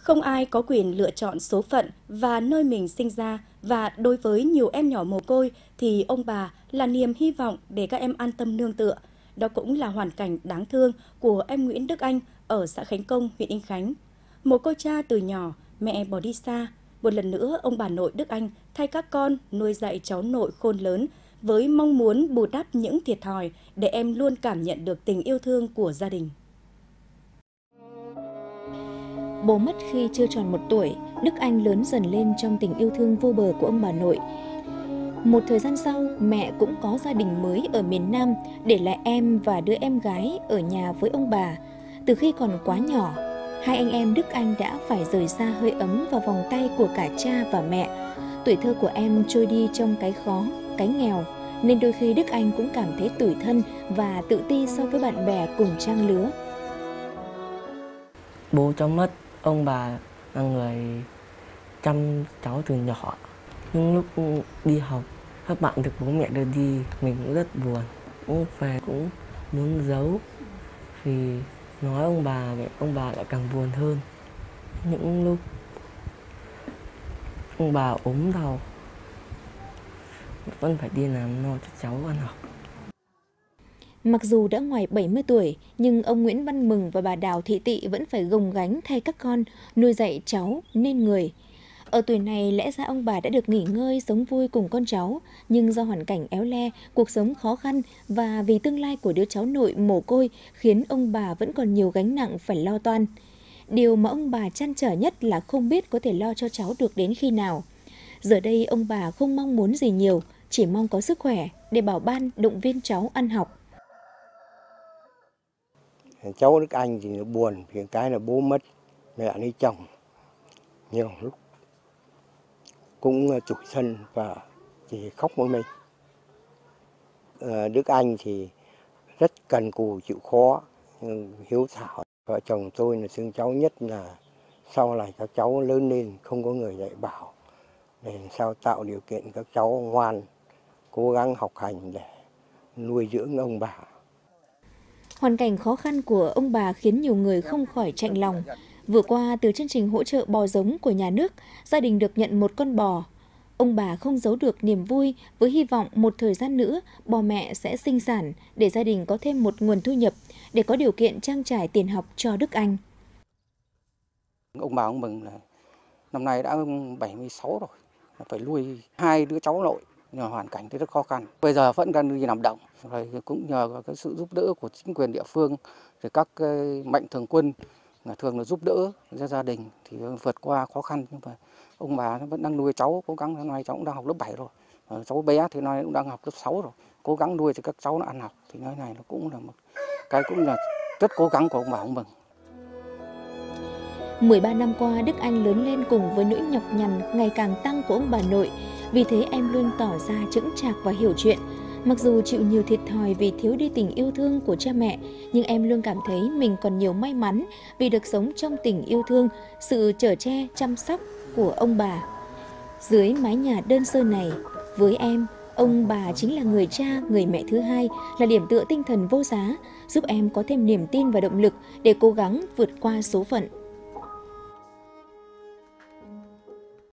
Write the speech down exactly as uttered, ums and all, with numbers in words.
Không ai có quyền lựa chọn số phận và nơi mình sinh ra, và đối với nhiều em nhỏ mồ côi thì ông bà là niềm hy vọng để các em an tâm nương tựa. Đó cũng là hoàn cảnh đáng thương của em Nguyễn Đức Anh ở xã Khánh Công, huyện Yên Khánh. Mồ côi cha từ nhỏ, mẹ bỏ đi xa. Một lần nữa, ông bà nội Đức Anh thay các con nuôi dạy cháu nội khôn lớn với mong muốn bù đắp những thiệt thòi để em luôn cảm nhận được tình yêu thương của gia đình. Bố mất khi chưa tròn một tuổi, Đức Anh lớn dần lên trong tình yêu thương vô bờ của ông bà nội. Một thời gian sau, mẹ cũng có gia đình mới ở miền Nam, để lại em và đứa em gái ở nhà với ông bà. Từ khi còn quá nhỏ, hai anh em Đức Anh đã phải rời xa hơi ấm và vòng tay của cả cha và mẹ. Tuổi thơ của em trôi đi trong cái khó, cái nghèo, nên đôi khi Đức Anh cũng cảm thấy tủi thân và tự ti so với bạn bè cùng trang lứa. Bố cháu mất, ông bà là người chăm cháu từ nhỏ. Nhưng lúc đi học, các bạn được bố mẹ đưa đi, mình cũng rất buồn. Cũng về cũng muốn giấu, vì nói ông bà, ông bà lại càng buồn hơn. Những lúc ông bà ốm đau, vẫn phải đi làm lo cho cháu ăn học. Mặc dù đã ngoài bảy mươi tuổi, nhưng ông Nguyễn Văn Mừng và bà Đào Thị Tị vẫn phải gồng gánh thay các con, nuôi dạy cháu nên người. Ở tuổi này, lẽ ra ông bà đã được nghỉ ngơi, sống vui cùng con cháu, nhưng do hoàn cảnh éo le, cuộc sống khó khăn và vì tương lai của đứa cháu nội mồ côi khiến ông bà vẫn còn nhiều gánh nặng phải lo toan. Điều mà ông bà trăn trở nhất là không biết có thể lo cho cháu được đến khi nào. Giờ đây, ông bà không mong muốn gì nhiều, chỉ mong có sức khỏe để bảo ban động viên cháu ăn học. Cháu Đức Anh thì nó buồn vì cái là bố mất, mẹ lấy chồng. Nhiều lúc cũng tủi thân và chỉ khóc một mình. Đức Anh thì rất cần cù, chịu khó, hiếu thảo. Vợ chồng tôi là thương cháu nhất là sau này các cháu lớn lên không có người dạy bảo, để làm sao tạo điều kiện các cháu ngoan, cố gắng học hành để nuôi dưỡng ông bà. Hoàn cảnh khó khăn của ông bà khiến nhiều người không khỏi chạnh lòng. Vừa qua, từ chương trình hỗ trợ bò giống của nhà nước, gia đình được nhận một con bò. Ông bà không giấu được niềm vui với hy vọng một thời gian nữa bò mẹ sẽ sinh sản để gia đình có thêm một nguồn thu nhập để có điều kiện trang trải tiền học cho Đức Anh. Ông bà ông Mừng là năm nay đã bảy mươi sáu rồi, phải nuôi hai đứa cháu nội, nhờ hoàn cảnh thì rất khó khăn. Bây giờ vẫn đang đi làm động, rồi cũng nhờ cái sự giúp đỡ của chính quyền địa phương, rồi các mạnh thường quân thường là giúp đỡ cho gia đình thì vượt qua khó khăn. Nhưng mà ông bà vẫn đang nuôi cháu, cố gắng. Hôm nay cháu cũng đang học lớp bảy rồi, cháu bé thì nay cũng đang học lớp sáu rồi, cố gắng nuôi cho các cháu nó ăn học. Thì cái này nó cũng là một cái cũng là rất cố gắng của ông bà ông Mừng. mười ba năm qua, Đức Anh lớn lên cùng với nỗi nhọc nhằn ngày càng tăng của ông bà nội. Vì thế em luôn tỏ ra chững chạc và hiểu chuyện. Mặc dù chịu nhiều thiệt thòi vì thiếu đi tình yêu thương của cha mẹ, nhưng em luôn cảm thấy mình còn nhiều may mắn vì được sống trong tình yêu thương, sự chở che, chăm sóc của ông bà. Dưới mái nhà đơn sơ này, với em, ông bà chính là người cha, người mẹ thứ hai, là điểm tựa tinh thần vô giá, giúp em có thêm niềm tin và động lực để cố gắng vượt qua số phận.